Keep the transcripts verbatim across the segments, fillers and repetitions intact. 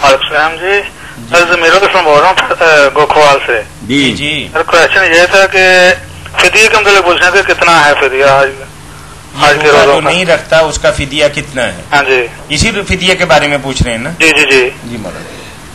वालेकुम जी, जमीरुल इस्लाम बोल रहा हूँ गोखवाल से। जी जी सर क्वेश्चन ये था कि फिदिया के मतलब पूछना कि कितना है फिदिया आज आज के रोजा रोजों जो का? नहीं रखता उसका फिदिया कितना है? हाँ जी इसी फिदिया के बारे में पूछ रहे हैं ना? जी जी जी जी मौलाना।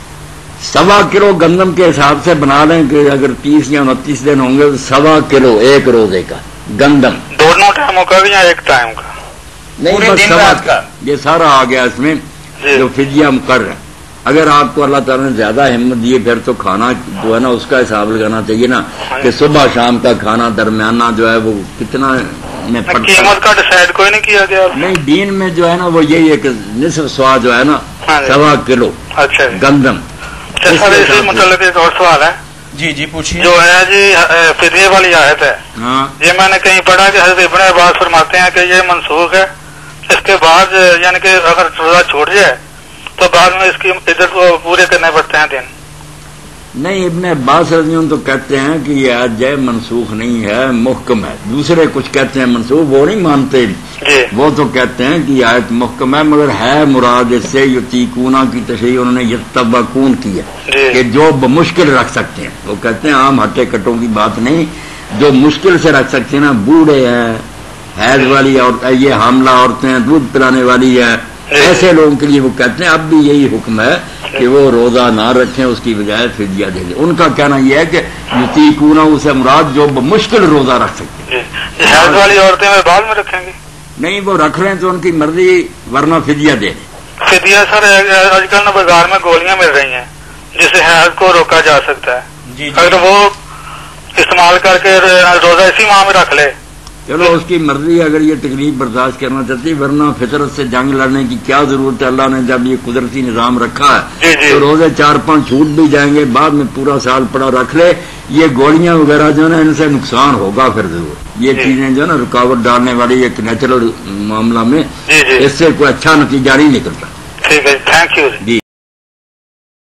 सवा किलो गंदम के हिसाब से बना लें कि अगर तीस या उनतीस दिन होंगे तो सवा किलो एक रोजे का गंदम, दोनों टाइमों का भी या एक टाइम का? नहीं पूरे बस दिन सवा रात का। ये सारा आ गया इसमें जी जो फिदिया हम कर रहे हैं। अगर आपको अल्लाह ताला ने ज्यादा हिम्मत दी फिर तो खाना जो है ना उसका हिसाब लगाना चाहिए ना कि सुबह शाम का खाना दरमियाना जो है वो कितना में पड़ता है। कीमत का डिसाइड कोई नहीं किया गया? नहीं दीन में जो है ना वो यही है कि निसफ सवा जो है ना हाँ जी। सवा किलो अच्छा जी। गंदम। अच्छा सर इसी मतलब एक और सवाल है जी जी पूछिए। जो है जी फिदिये वाली आयत है, हाँ ये मैंने कहीं पढ़ा कि हज़रत इब्न अब्बास फरमाते हैं कि ये मनसूख है, इसके बाद यानी कि अगर रोजा छूट जाए तो बाद में इसकी इज्जत को पूरे करने पड़ते हैं दिन। नहीं इब्ने अब्बास रज़ियल्लाहु तो कहते हैं कि ये अजय मनसूख नहीं है मुहकम है। दूसरे कुछ कहते हैं मनसूख, वो नहीं मानते जी वो तो कहते हैं कि आयत मुहकम है मगर है मुराद इससे युतीकूना की तशरीह उन्होंने यत्तबकून की है जी कि जो मुश्किल रख सकते हैं। वो कहते हैं आम हट्टे कट्टों की बात नहीं, जो मुश्किल से रख सकते हैं ना, बूढ़े हैं, हैज वाली और ये हामला औरतें हैं, दूध पिलाने वाली है, ऐसे लोगों के लिए वो कहते हैं अब भी यही हुक्म है कि वो रोजा ना रखें, उसकी बजाय फिदिया दे दें। उनका कहना यह है कि युतीकूना उसे मुराद जो मुश्किल रोजा रख सकते हैं। जी हैज वाली औरतें वे बाद में रखेंगी? नहीं वो रख रहे हैं तो उनकी मर्जी, वरना फिदिया दे दें। फिदिया सर आजकल ना बाजार में गोलियां मिल रही हैं जिससे हैज को रोका जा सकता है, जी जी अगर वो इस्तेमाल करके रोजा इसी माह में रख ले। चलो उसकी मर्जी, अगर ये तकलीफ बर्दाश्त करना चाहती, वरना फितरत से जंग लड़ने की क्या जरूरत है। अल्लाह ने जब ये कुदरती निजाम रखा जी, है जी। तो रोजे चार पांच छूट भी जाएंगे, बाद में पूरा साल पड़ा रख ले। ये गोलियां वगैरह जो है ना इनसे नुकसान होगा फिर जरूर। ये जी। चीजें जो है ना रुकावट डालने वाली एक नेचुरल मामला में, जी जी इससे कोई अच्छा नतीजा नहीं निकलता। ठीक है, थैंक यू। जी।